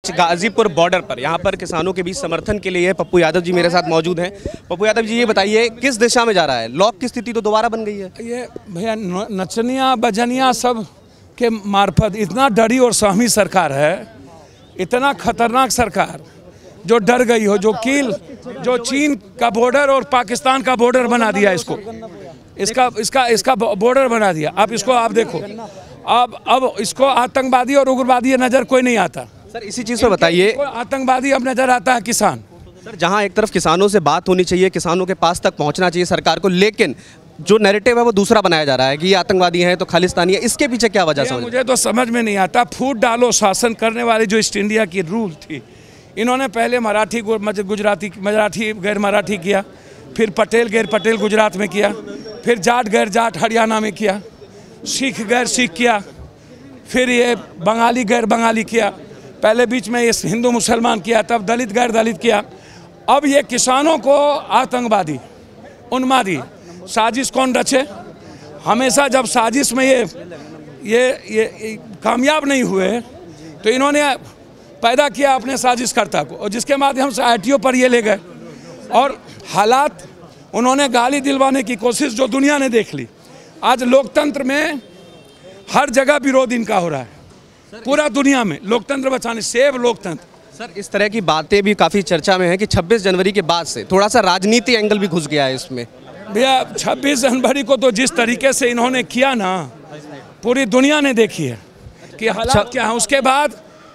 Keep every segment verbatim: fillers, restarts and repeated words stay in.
बीच Ghazipur border पर, यहाँ पर किसानों के बीच समर्थन के लिए पप्पू यादव जी मेरे साथ मौजूद हैं। पप्पू यादव जी, ये बताइए किस दिशा में जा रहा है? लॉक की स्थिति तो दोबारा बन गई है। ये भैया नचनिया बजनिया सब के मार्फत इतना डरी और सहमी सरकार है, इतना खतरनाक सरकार जो डर गई हो, जो कील जो चीन का बॉर्डर और पाकिस्तान का बॉर्डर बना दिया, इसको इसका इसका इसका बॉर्डर बना दिया। अब इसको आप देखो, अब अब इसको आतंकवादी और उग्रवादी नज़र कोई नहीं आता। सर इसी चीज़ पर बताइए, आतंकवादी अब नज़र आता है किसान। सर जहां एक तरफ किसानों से बात होनी चाहिए, किसानों के पास तक पहुंचना चाहिए सरकार को, लेकिन जो नैरेटिव है वो दूसरा बनाया जा रहा है कि ये आतंकवादी हैं तो खालिस्तानी है। इसके पीछे क्या वजह समझ? मुझे तो समझ में नहीं आता। फूट डालो शासन करने वाली जो ईस्ट इंडिया की रूल थी, इन्होंने पहले मराठी गुजराती मराठी गैर मराठी किया, फिर पटेल गैर पटेल गुजरात में किया, फिर जाट गैर जाट हरियाणा में किया, सिख गैर सिख किया, फिर ये बंगाली गैर बंगाली किया, पहले बीच में ये हिंदू मुसलमान किया, तब दलित गैर दलित किया। अब ये किसानों को आतंकवादी उन्मादी साजिश कौन रचे? हमेशा जब साजिश में ये ये ये कामयाब नहीं हुए तो इन्होंने पैदा किया अपने साजिशकर्ता को, और जिसके माध्यम से आई टी ओ पर ये ले गए, और हालात उन्होंने गाली दिलवाने की कोशिश जो दुनिया ने देख ली। आज लोकतंत्र में हर जगह विरोध इनका हो रहा है, पूरा दुनिया में लोकतंत्र बचाने, सेव लोकतंत्र। सर इस तरह की बातें भी काफ़ी चर्चा में है कि छब्बीस जनवरी के बाद से थोड़ा सा राजनीति एंगल भी घुस गया है इसमें। भैया छब्बीस जनवरी को तो जिस तरीके से इन्होंने किया ना, पूरी दुनिया ने देखी है कि हालात क्या है। उसके बाद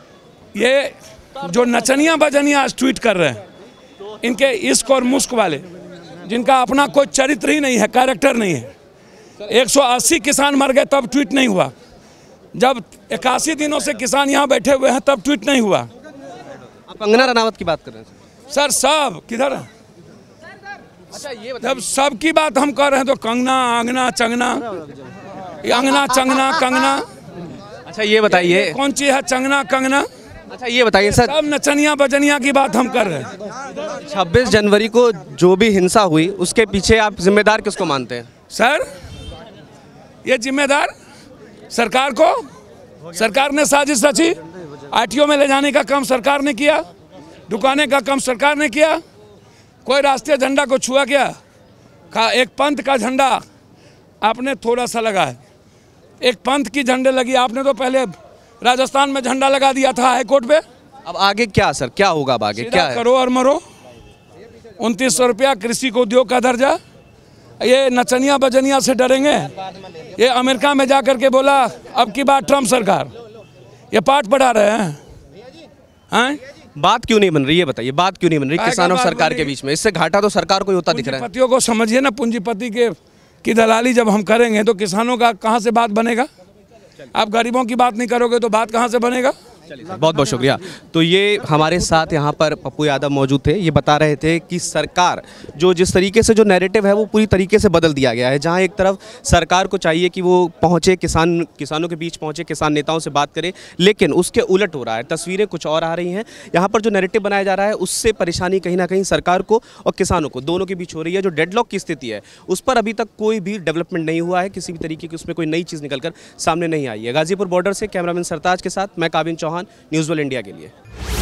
ये जो नचनिया बजनिया आज ट्वीट कर रहे हैं, इनके इश्क और मुश्क वाले, जिनका अपना कोई चरित्र ही नहीं है, कैरेक्टर नहीं है। एक सौ अस्सी किसान मर गए तब ट्वीट नहीं हुआ, जब इक्यासी दिनों से किसान यहाँ बैठे हुए हैं तब ट्वीट नहीं हुआ। आप कंगना रनावत की बात कर रहे हैं सर? सब किधर है? अच्छा ये जब सब की बात हम कर रहे हैं तो कंगना अंगना चंगना, अंगना चंगना कंगना। अच्छा ये बताइए कौन चीज है चंगना कंगना? अच्छा ये बताइए सर, सब नचनिया बजनिया की बात हम कर रहे हैं। छब्बीस जनवरी को जो भी हिंसा हुई उसके पीछे आप जिम्मेदार किसको मानते हैं? सर ये जिम्मेदार सरकार को, सरकार ने साजिश रची, आई टी ओ में ले जाने का काम सरकार ने किया, दुकाने का काम सरकार ने किया। कोई राष्ट्रीय झंडा को छुआ क्या? का एक पंथ का झंडा आपने थोड़ा सा लगा है, एक पंथ की झंडे लगी, आपने तो पहले राजस्थान में झंडा लगा दिया था हाई कोर्ट पे। अब आगे क्या सर, क्या होगा अब आगे क्या है? करो और मरो। उनतीस सौ रुपया कृषि को उद्योग का दर्जा। ये नचनिया बजनिया से डरेंगे? ये अमेरिका में जाकर के बोला अब की बात ट्रम्प सरकार, ये पाठ पढ़ा रहे हैं हैं? बात क्यों नहीं बन रही है बताइए, बात क्यों नहीं बन रही किसानों और सरकार के बीच में? इससे घाटा तो सरकार को ही होता दिख रहा है। पूंजीपतियों को समझिए ना, पूंजीपति के की दलाली जब हम करेंगे तो किसानों का कहाँ से बात बनेगा? आप गरीबों की बात नहीं करोगे तो बात कहाँ से बनेगा? बहुत बहुत शुक्रिया। तो ये हमारे साथ यहाँ पर पप्पू यादव मौजूद थे, ये बता रहे थे कि सरकार जो जिस तरीके से जो नैरेटिव है वो पूरी तरीके से बदल दिया गया है। जहाँ एक तरफ सरकार को चाहिए कि वो पहुँचे किसान किसानों के बीच पहुँचे, किसान नेताओं से बात करे, लेकिन उसके उलट हो रहा है, तस्वीरें कुछ और आ रही हैं। यहाँ पर जो नैरेटिव बनाया जा रहा है उससे परेशानी कहीं ना कहीं सरकार को और किसानों को दोनों के बीच हो रही है। जो डेडलॉक की स्थिति है उस पर अभी तक कोई भी डेवलपमेंट नहीं हुआ है, किसी भी तरीके की उसमें कोई नई चीज़ निकल कर सामने नहीं आई है। गाजीपुर बॉर्डर से कैमरामैन सरताज के साथ मैं Kabin Chauhan, news world India के लिए।